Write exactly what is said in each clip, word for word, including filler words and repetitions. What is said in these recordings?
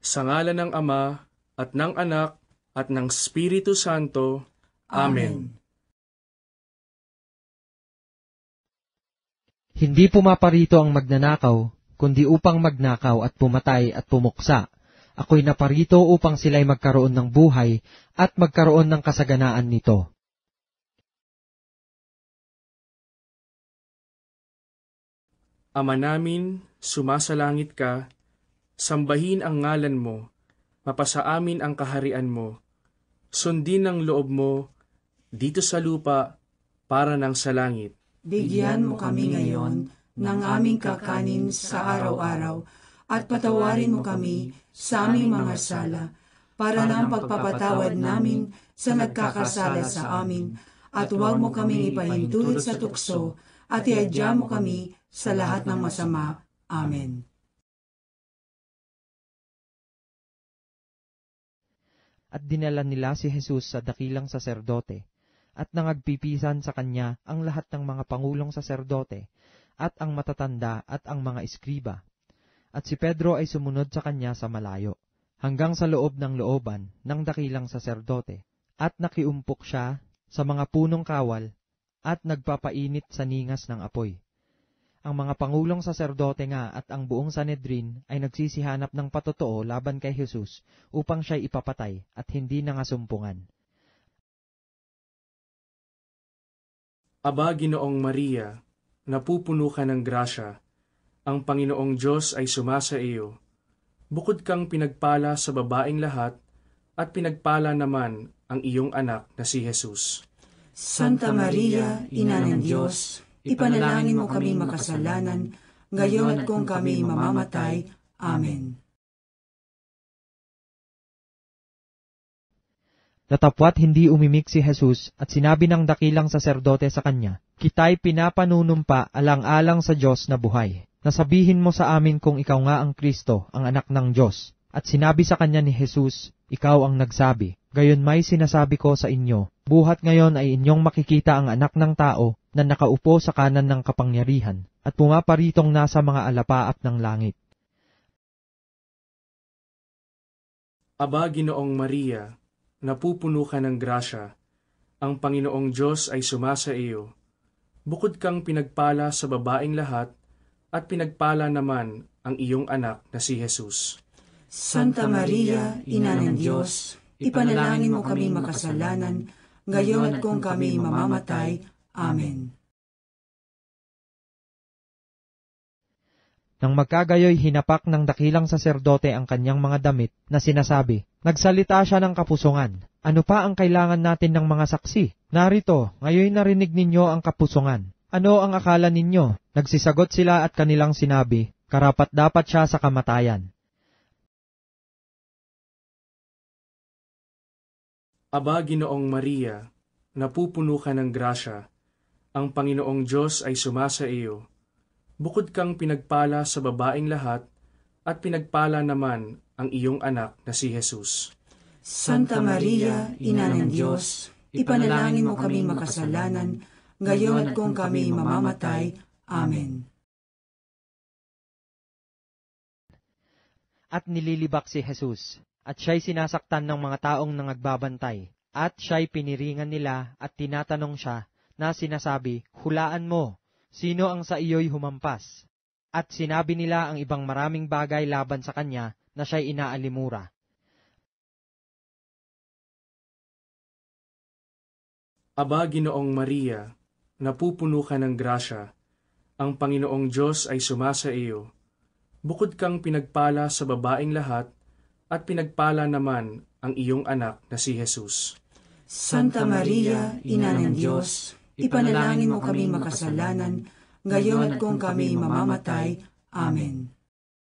Sa ngalan ng Ama, at ng Anak, at ng Espiritu Santo. Amen. Hindi pumaparito ang magnanakaw, kundi upang magnakaw at pumatay at pumuksa. Ako'y naparito upang sila'y magkaroon ng buhay at magkaroon ng kasaganaan nito. Ama namin, sumasalangit ka, sambahin ang ngalan mo, mapasa amin ang kaharian mo, sundin ang loob mo, dito sa lupa, para ng sa langit. Bigyan mo kami ngayon ng aming kakanin sa araw-araw, at patawarin mo kami sa aming mga sala, para ng pagpapatawad namin sa nagkakasala sa amin, at huwag mo kaming ipahintulot sa tukso, at iadya mo kami sa lahat ng masama. Amen. At dinala nila si Jesus sa dakilang saserdote, at nangagpipisan sa kanya ang lahat ng mga pangulong saserdote, at ang matatanda at ang mga eskriba. At si Pedro ay sumunod sa kanya sa malayo, hanggang sa loob ng looban ng dakilang saserdote, at nakiumpok siya sa mga punong kawal, at nagpapainit sa ningas ng apoy. Ang mga pangulong saserdote nga at ang buong Sanhedrin ay nagsisihanap ng patotoo laban kay Jesus upang siya'y ipapatay at hindi nangasumpungan. Aba, Ginoong Maria, napupuno ka ng grasya, ang Panginoong Diyos ay sumasa iyo. Bukod kang pinagpala sa babaeng lahat, at pinagpala naman ang iyong anak na si Jesus. Santa Maria, Ina ng Diyos, ipanalangin mo kami makasalanan, ngayon at kung kami mamamatay. Amen. Natapwat hindi umimik si Jesus at sinabi ng dakilang saserdote sa kanya, "Kita'y pinapanunumpa alang-alang sa Diyos na buhay. Nasabihin mo sa amin kung ikaw nga ang Kristo, ang anak ng Diyos." At sinabi sa kanya ni Jesus, "Ikaw ang nagsabi. Gayon may sinasabi ko sa inyo, buhat ngayon ay inyong makikita ang anak ng tao na nakaupo sa kanan ng kapangyarihan at pumaparitong nasa mga alapaap ng langit." Aba, Ginoong Maria, napupuno ka ng grasya, ang Panginoong Diyos ay sumasa iyo. Bukod kang pinagpala sa babaeng lahat, at pinagpala naman ang iyong anak na si Jesus. Santa Maria, Ina ng Diyos, ipanalangin mo kami makasalanan, ngayon at kung kami mamamatay. Amen. Nang magkagayoy hinapak ng dakilang saserdote ang kanyang mga damit na sinasabi, nagsalita siya ng kapusungan. "Ano pa ang kailangan natin ng mga saksi? Narito, ngayon narinig ninyo ang kapusungan. Ano ang akala ninyo?" Nagsisagot sila at kanilang sinabi, "Karapat-dapat siya sa kamatayan." Aba, Ginoong Maria, napupuno ka ng grasya, ang Panginoong Diyos ay sumasa iyo. Bukod kang pinagpala sa babaeng lahat, at pinagpala naman ang iyong anak na si Jesus. Santa Maria, Ina ng Diyos, ipanalangin mo kami makasalanan, ngayon at kung kami mamamatay. Amen. At nililibak si Jesus, at siya'y sinasaktan ng mga taong nangagbabantay, at siya'y piniringan nila at tinatanong siya na sinasabi, "Hulaan mo, sino ang sa iyo'y humampas?" At sinabi nila ang ibang maraming bagay laban sa kanya na siya'y inaalimura. Aba, Ginoong Maria, napupuno ka ng grasya, ang Panginoong Diyos ay sumasa iyo. Bukod kang pinagpala sa babaeng lahat, at pinagpala naman ang iyong anak na si Jesus. Santa Maria, Ina ng Diyos, ipanalangin mo kami makasalanan, ngayon at kung kami mamamatay. Amen.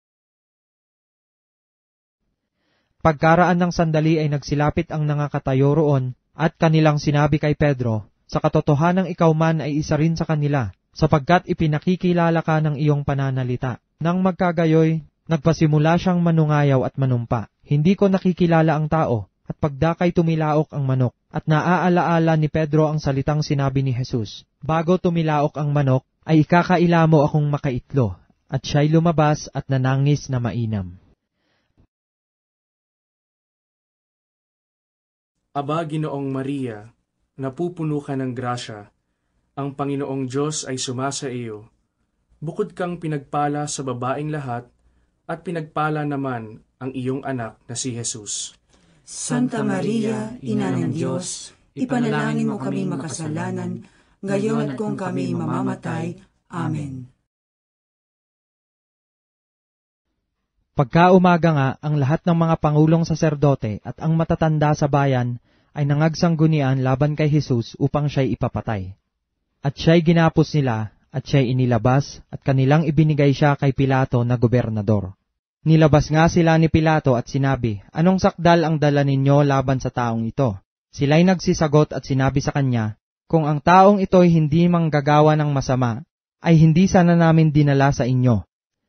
Pagkaraan ng sandali ay nagsilapit ang nangakatayo roon, at kanilang sinabi kay Pedro, "Sa katotohanang ikaw man ay isa rin sa kanila, sapagkat ipinakikilala ka ng iyong pananalita." Nang magkagayoy, nagpasimula siyang manungayaw at manumpa. "Hindi ko nakikilala ang tao," at pagdakay tumilaok ang manok, at naaalaala ni Pedro ang salitang sinabi ni Jesus, "Bago tumilaok ang manok, ay ikakaila mo akong makaitlo." At siya'y lumabas at nanangis na mainam. Aba, Ginoong Maria, napupuno ka ng grasya, ang Panginoong Diyos ay sumasa iyo. Bukod kang pinagpala sa babaeng lahat, at pinagpala naman ang iyong anak na si Jesus. Santa Maria, Ina ng Diyos, ipanalangin mo kami makasalanan, ngayon at kung kami mamamatay. Amen. Pagkaumaga nga, ang lahat ng mga pangulong saserdote at ang matatanda sa bayan ay nangagsangunian laban kay Jesus upang siya'y ipapatay. At siya'y ginapos nila, at siya'y inilabas, at kanilang ibinigay siya kay Pilato na gobernador. Nilabas nga sila ni Pilato at sinabi, "Anong sakdal ang dala ninyo laban sa taong ito?" Sila'y nagsisagot at sinabi sa kanya, "Kung ang taong ito'y hindi manggagawa ng masama, ay hindi sana namin dinala sa inyo."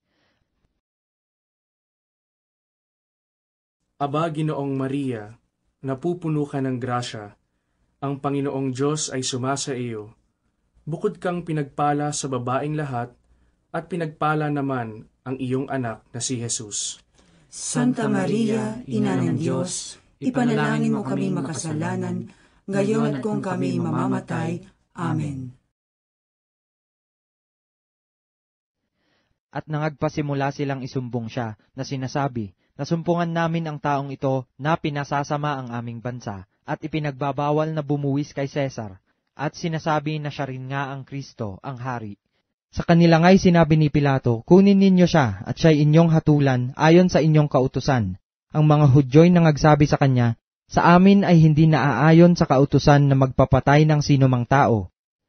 Aba, Ginoong Maria, napupuno ka ng grasya, ang Panginoong Diyos ay sumasa iyo. Bukod kang pinagpala sa babaeng lahat, at pinagpala naman ang iyong anak na si Jesus. Santa Maria, Ina ng Diyos, ipanalangin mo kami makasalanan, ngayon at kung kami mamamatay. Amen. At nangagpasimula silang isumbong siya na sinasabi, "Nasumpungan namin ang taong ito na pinasasama ang aming bansa at ipinagbabawal na bumuwis kay Cesar, at sinasabi na siya rin nga ang Kristo, ang hari." Sa kanila nga'y sinabi ni Pilato, "Kunin ninyo siya at siya'y inyong hatulan ayon sa inyong kautusan." Ang mga Hudyo'y nangagsabi sa kanya, "Sa amin ay hindi naaayon sa kautusan na magpapatay ng sinumang tao."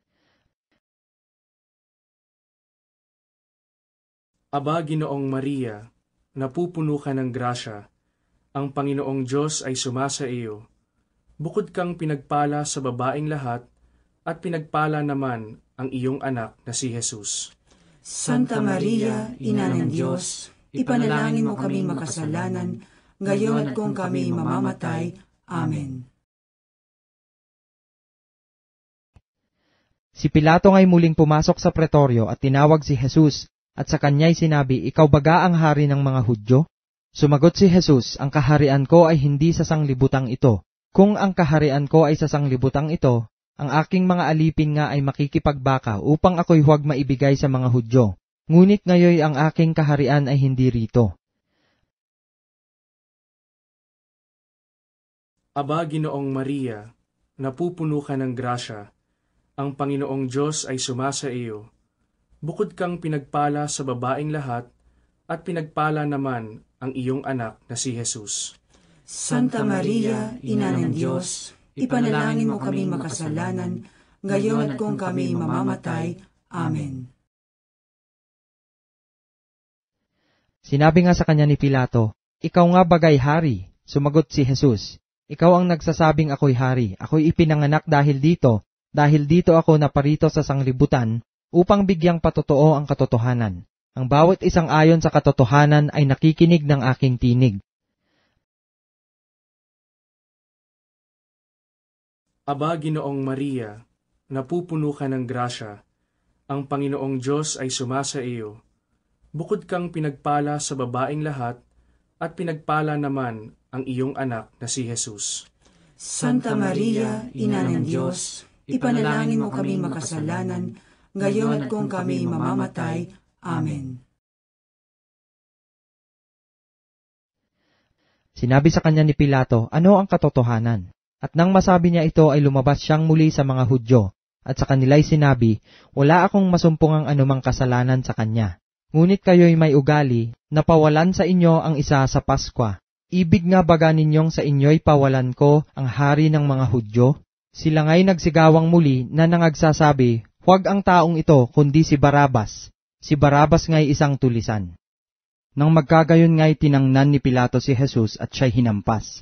Aba, Ginoong Maria, napupuno ka ng grasya, ang Panginoong Diyos ay sumasa iyo. Bukod kang pinagpala sa babaeng lahat, at pinagpala naman ang iyong anak na si Jesus. Santa Maria, Ina ng Diyos, ipanalangin mo kami makasalanan, ngayon at kung kami mamamatay. Amen. Si Pilato nga'y muling pumasok sa pretoryo at tinawag si Jesus, at sa kanya'y sinabi, "Ikaw baga ang hari ng mga Hudyo?" Sumagot si Jesus, "Ang kaharian ko ay hindi sa sanglibutang ito. Kung ang kaharian ko ay sa sanglibutang ito, ang aking mga alipin nga ay makikipagbaka upang ako'y huwag maibigay sa mga Hudyo. Ngunit ngayoy ang aking kaharian ay hindi rito." Aba, Ginoong Maria, napupuno ka ng grasya, ang Panginoong Diyos ay sumasa iyo. Bukod kang pinagpala sa babaeng lahat, at pinagpala naman ang iyong anak na si Jesus. Santa Maria, Ina ng Diyos, ipanalangin mo kami makasalanan, ngayon at kung kami mamamatay. Amen. Sinabi nga sa kanya ni Pilato, "Ikaw nga bagay hari?" Sumagot si Jesus, "Ikaw ang nagsasabing ako'y hari. Ako'y ipinanganak dahil dito, dahil dito ako naparito sa sanglibutan, upang bigyang patotoo ang katotohanan. Ang bawat isang ayon sa katotohanan ay nakikinig ng aking tinig." Aba, Ginoong Maria, napupuno ka ng grasya, ang Panginoong Diyos ay sumasa iyo. Bukod kang pinagpala sa babaeng lahat, at pinagpala naman ang iyong anak na si Jesus. Santa Maria, Ina ng Diyos, ipanalangin mo kami makasalanan, ngayon at kung kami mamamatay. Amen. Sinabi sa kanya ni Pilato, "Ano ang katotohanan?" At nang masabi niya ito ay lumabas siyang muli sa mga Hudyo, at sa kanila'y sinabi, "Wala akong masumpungang anumang kasalanan sa kanya. Ngunit kayo'y may ugali na pawalan sa inyo ang isa sa Paskwa. Ibig nga baga ninyong sa inyo'y pawalan ko ang hari ng mga Hudyo?" Sila nga'y nagsigawang muli na nangagsasabi, "Huwag ang taong ito, kundi si Barabas." Si Barabas nga'y isang tulisan. Nang magkagayon nga'y tinangnan ni Pilato si Jesus at siya'y hinampas.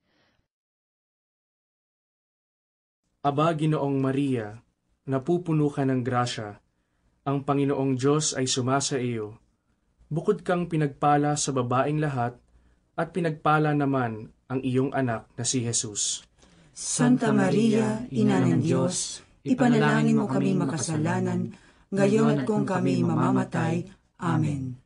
Aba, Ginoong Maria, napupuno ka ng grasya, ang Panginoong Diyos ay sumasa iyo. Bukod kang pinagpala sa babaeng lahat, at pinagpala naman ang iyong anak na si Jesus. Santa Maria, Ina ng Diyos, ipanalangin mo kami makasalanan, ngayon at kung kami mamamatay. Amen.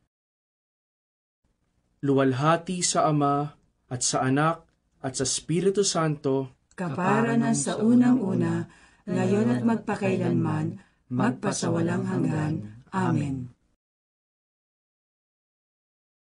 Luwalhati sa Ama, at sa Anak, at sa Espiritu Santo, kapara na sa unang-una, ngayon at magpakailanman, magpasawalang hanggan. Amen.